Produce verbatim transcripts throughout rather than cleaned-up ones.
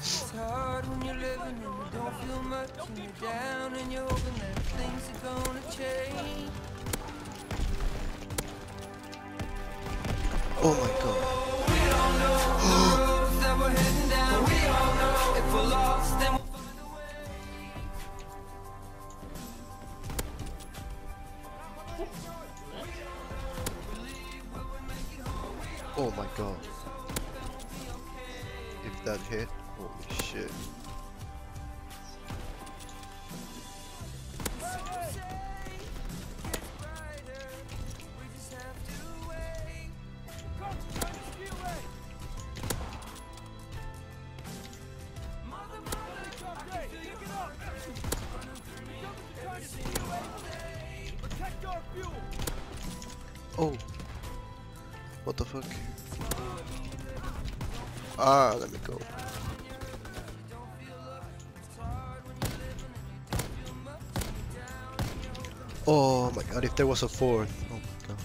It's hard when you're living and you don't feel much, and you're down and you're hoping that things are gonna change. Oh my god. We all know the roads that we're heading down. We all know if we're lost, then we'll find a way. Oh my god. If that hit, holy shit. Oh. What the fuck? Ah, let me go. Oh my god, if there was a fourth. Oh my god.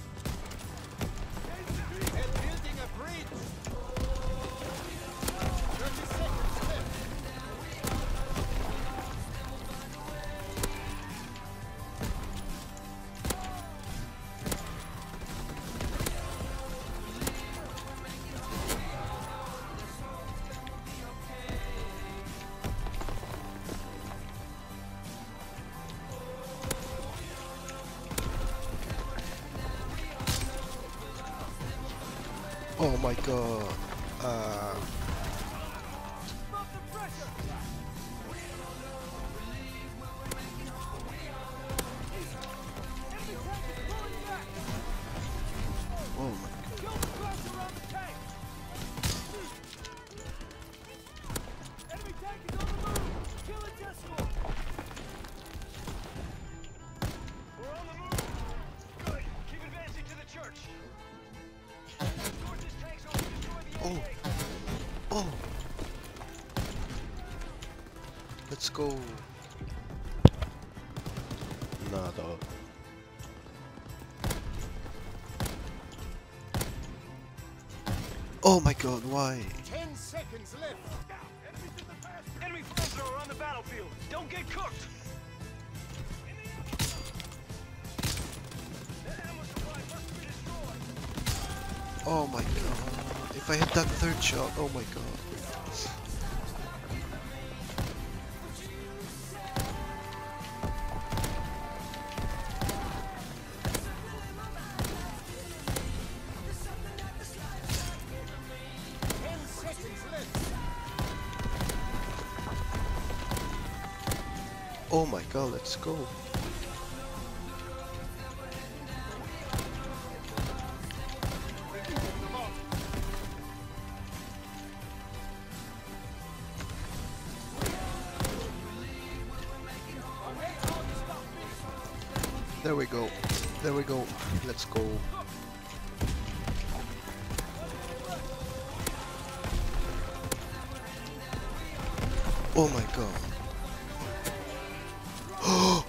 Oh my god. Uh, oh my god. Oh. Oh. Let's go. Nah, dog. Oh my god, why? Ten seconds left. Enemy flamethrower on the battlefield. Don't get cooked. Oh my god. If I hit that third shot, oh my god. Ten seconds left. Oh my god, let's go. There we go. There we go. Let's go. Oh my god.